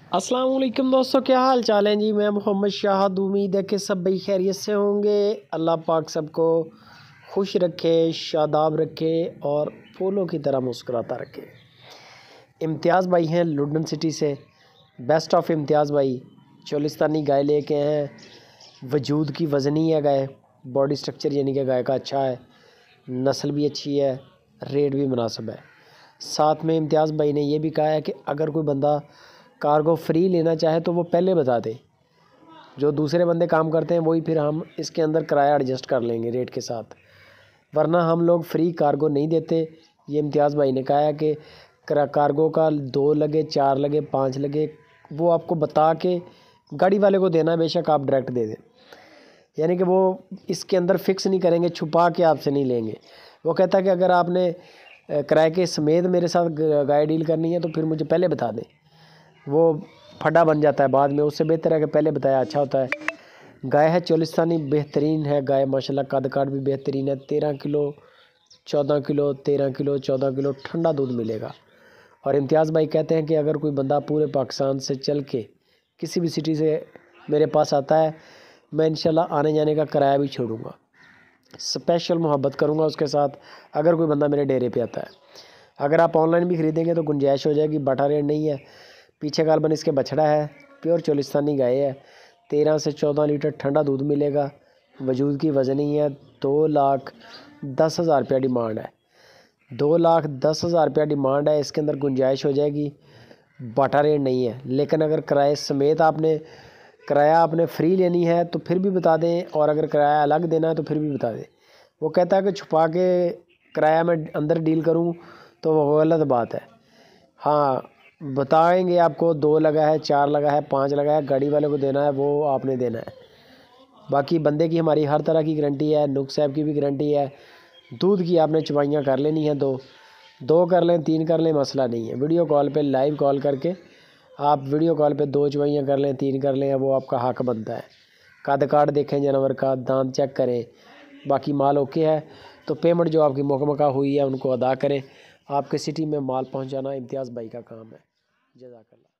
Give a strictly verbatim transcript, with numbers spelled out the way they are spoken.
अस्सलाम वालेकुम दोस्तों, क्या हाल चाल है जी। मैं मोहम्मद शाहद, उम्मीद है कि सब भाई खैरियत से होंगे। अल्लाह पाक सबको खुश रखे, शादाब रखे और फूलों की तरह मुस्कुराता रखे। इम्तियाज़ भाई हैं लुडन सिटी से। बेस्ट ऑफ इम्तियाज़ भाई चोलिस्तानी गाय लेके हैं। वजूद की वज़नी है गाय, बॉडी स्ट्रक्चर यानी कि गाय का अच्छा है, नस्ल भी अच्छी है, रेट भी मुनासिब है। साथ में इम्तियाज़ भाई ने ये भी कहा है कि अगर कोई बंदा कार्गो फ्री लेना चाहे तो वो पहले बता दे। जो दूसरे बंदे काम करते हैं वही फिर हम इसके अंदर किराया एडजस्ट कर लेंगे रेट के साथ, वरना हम लोग फ्री कार्गो नहीं देते। ये इम्तियाज़ भाई ने कहा है कि कार्गो का दो लगे, चार लगे, पाँच लगे, वो आपको बता के गाड़ी वाले को देना है, बेशक आप डायरेक्ट दे दें। यानी कि वो इसके अंदर फ़िक्स नहीं करेंगे, छुपा के आपसे नहीं लेंगे। वो कहता है कि अगर आपने किराए के समेत मेरे साथ गाय डील करनी है तो फिर मुझे पहले बता दें। वो फटा बन जाता है बाद में, उससे बेहतर है कि पहले बताया अच्छा होता है। गाय है चोलिस्तानी, बेहतरीन है गाय माशाल्लाह, कद काट भी बेहतरीन है। तेरह किलो चौदह किलो तेरह किलो चौदह किलो ठंडा दूध मिलेगा। और इम्तियाज़ भाई कहते हैं कि अगर कोई बंदा पूरे पाकिस्तान से चल के किसी भी सिटी से मेरे पास आता है, मैं इंशाल्लाह आने जाने का किराया भी छोड़ूंगा, स्पेशल मोहब्बत करूंगा उसके साथ अगर कोई बंदा मेरे डेरे पे आता है। अगर आप ऑनलाइन भी ख़रीदेंगे तो गुंजाइश हो जाएगी, बाटा रेट नहीं है। पीछे गालबन इसके बछड़ा है, प्योर चोलिस्तानी गाय है। तेरह से चौदह लीटर ठंडा दूध मिलेगा। वजूद की वज़नी है। दो लाख दस हज़ार रुपया डिमांड है। दो लाख दस हज़ार रुपया डिमांड है। इसके अंदर गुंजाइश हो जाएगी, बाटा रेट नहीं है। लेकिन अगर किराए समेत आपने किराया आपने फ्री लेनी है तो फिर भी बता दें, और अगर किराया अलग देना है तो फिर भी बता दें। वो कहता है कि छुपा के किराया मैं अंदर डील करूं तो वो गलत बात है। हाँ, बताएंगे आपको दो लगा है, चार लगा है, पाँच लगा है, गाड़ी वाले को देना है वो आपने देना है। बाकी बंदे की हमारी हर तरह की गारंटी है, नुक साहब की भी गारंटी है। दूध की आपने चवाइयाँ कर लेनी है, दो दो कर लें, तीन कर लें, मसला नहीं है। वीडियो कॉल पे लाइव कॉल करके आप वीडियो कॉल पे दो चवाइयाँ कर लें, तीन कर लें, वो आपका हक बनता है। कद काट देखें जानवर का, दांत चेक करें, बाकी माल ओके है तो पेमेंट जो आपकी मुकम्मल हुई है उनको अदा करें। आपके सिटी में माल पहुंचाना इम्तियाज़ भाई का काम है। जज़ाकल्लाह।